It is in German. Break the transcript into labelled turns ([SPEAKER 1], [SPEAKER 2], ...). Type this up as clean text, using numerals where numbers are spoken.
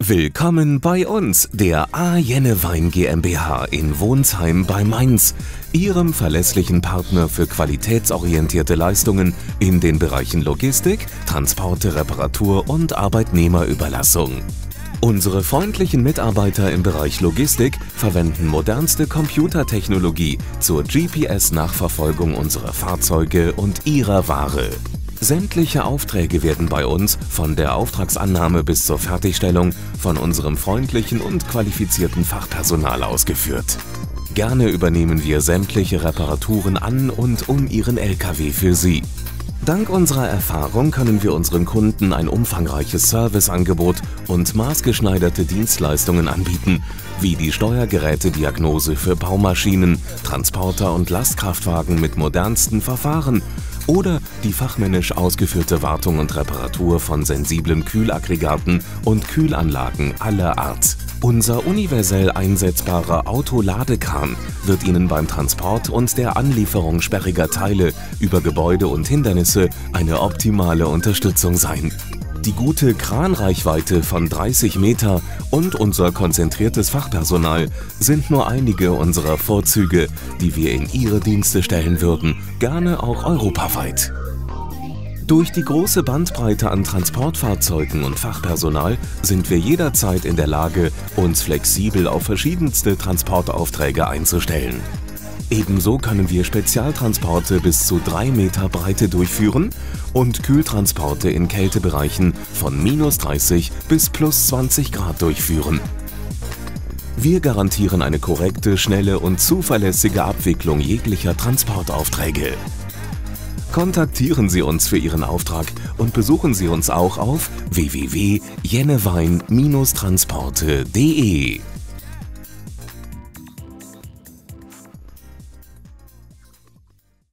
[SPEAKER 1] Willkommen bei uns, der A. Jennewein GmbH in Wonsheim bei Mainz, Ihrem verlässlichen Partner für qualitätsorientierte Leistungen in den Bereichen Logistik, Transporte, Reparatur und Arbeitnehmerüberlassung. Unsere freundlichen Mitarbeiter im Bereich Logistik verwenden modernste Computertechnologie zur GPS-Nachverfolgung unserer Fahrzeuge und ihrer Ware. Sämtliche Aufträge werden bei uns von der Auftragsannahme bis zur Fertigstellung von unserem freundlichen und qualifizierten Fachpersonal ausgeführt. Gerne übernehmen wir sämtliche Reparaturen an und um Ihren LKW für Sie. Dank unserer Erfahrung können wir unseren Kunden ein umfangreiches Serviceangebot und maßgeschneiderte Dienstleistungen anbieten, wie die Steuergerätediagnose für Baumaschinen, Transporter und Lastkraftwagen mit modernsten Verfahren oder die fachmännisch ausgeführte Wartung und Reparatur von sensiblen Kühlaggregaten und Kühlanlagen aller Art. Unser universell einsetzbarer Autoladekran wird Ihnen beim Transport und der Anlieferung sperriger Teile über Gebäude und Hindernisse eine optimale Unterstützung sein. Die gute Kranreichweite von 30 Meter und unser konzentriertes Fachpersonal sind nur einige unserer Vorzüge, die wir in Ihre Dienste stellen würden, gerne auch europaweit. Durch die große Bandbreite an Transportfahrzeugen und Fachpersonal sind wir jederzeit in der Lage, uns flexibel auf verschiedenste Transportaufträge einzustellen. Ebenso können wir Spezialtransporte bis zu 3 Meter Breite durchführen und Kühltransporte in Kältebereichen von -30 bis +20 Grad durchführen. Wir garantieren eine korrekte, schnelle und zuverlässige Abwicklung jeglicher Transportaufträge. Kontaktieren Sie uns für Ihren Auftrag und besuchen Sie uns auch auf www.jennewein-transporte.de.